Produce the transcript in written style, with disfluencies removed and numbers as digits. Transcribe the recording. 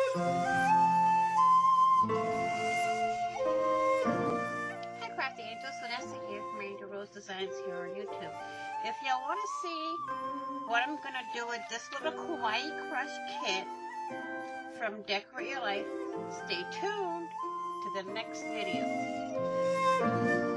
Hi Crafty Angels, Vanessa here from Angel Rose Designs here on YouTube. If y'all want to see what I'm going to do with this little Kawaii Crush kit from Decorate Your Life, stay tuned to the next video.